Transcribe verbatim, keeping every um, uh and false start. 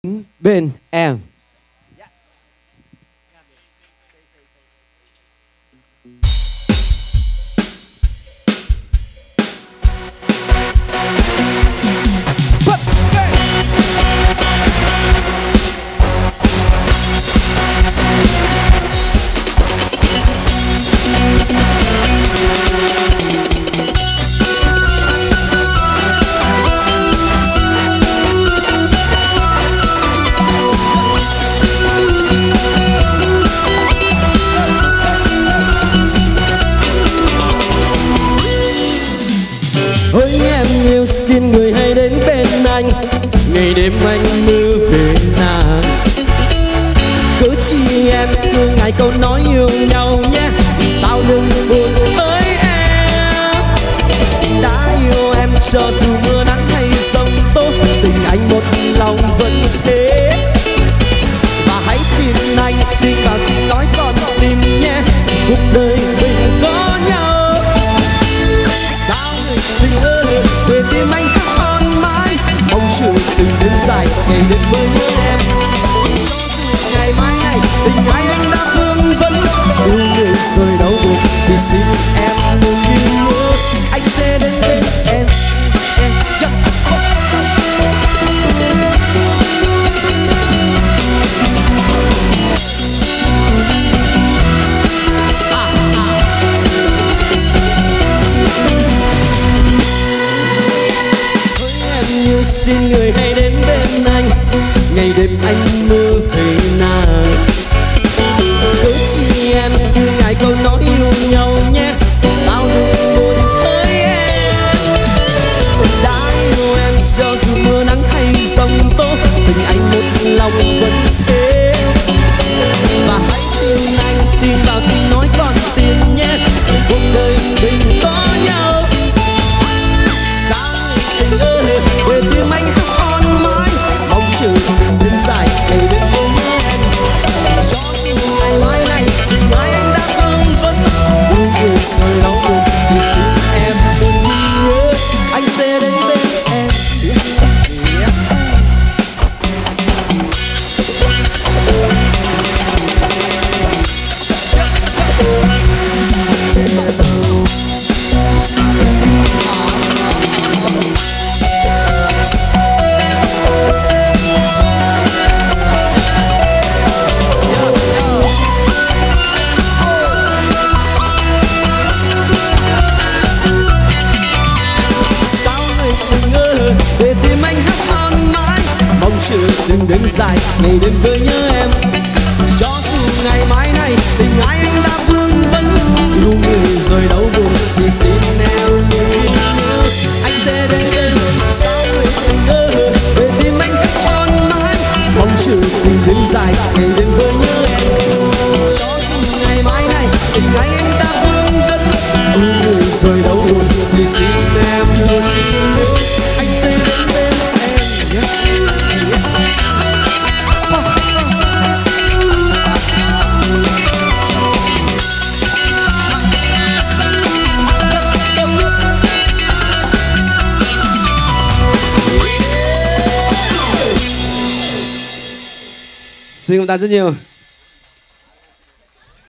bên em. Ôi em yêu xin người hãy đến bên anh, ngày đêm anh mưa về nàng. Cứ chi em cứ ngày câu nói yêu nhau nhé, sao đừng buồn với em. Đã yêu em cho dù mưa nắng hay giông tố, tình anh một lòng vẫn thế. Và hãy tin anh, tin vào tiếng nói con tim nhé, cuộc đời mình có nhau. Sao tình ơi, về tim anh khắc on mãi, mong chờ từng đêm dài ngày đêm với em. Cho dù ngày mai này tình ai anh đã vương vấn, yêu người rồi đau buồn thì xin em đừng đi nữa. Anh sẽ đến bên em, em yeah. Xin người hãy đến bên anh, ngày đêm anh mơ về nàng. Cứ chi em cứ ngày câu nói yêu nhau nhé, sao đừng buồn với em. Đã yêu em cho dù mưa nắng hay giông tố, tình anh một lòng vẫn thế. Và hãy tin anh, tin vào tiếng nói con tim nhé, cuộc đời mình có nhau. Sao tình ơi, về tim anh khắc on mãi, mong chờ từng đêm dài ngày đêm với em. Cho dù ngày mai này tình ai anh đã vương vấn, yêu người rồi đau buồn thì xin em đừng nhớ. Anh sẽ đến bên em, yeah. Yeah. Về tim anh khắc on mãi, mong chờ từng đêm dài ngày đêm với nhớ em. Cho dù ngày mai này tình ai anh đã vương vấn, yêu người rồi đau buồn thì xin em đừng nhớ. Anh sẽ đến bên, sao người tình ơi, về tim anh khắc on mãi, mong chờ từng đêm dài ngày đêm với nhớ em. Cho dù ngày mai này tình ai anh đã vương vấn, yêu người rồi đau buồn thì xin em đừng nhớ. Anh sẽ đến bên em, yeah. Yeah. Xin cảm ơn rất nhiều.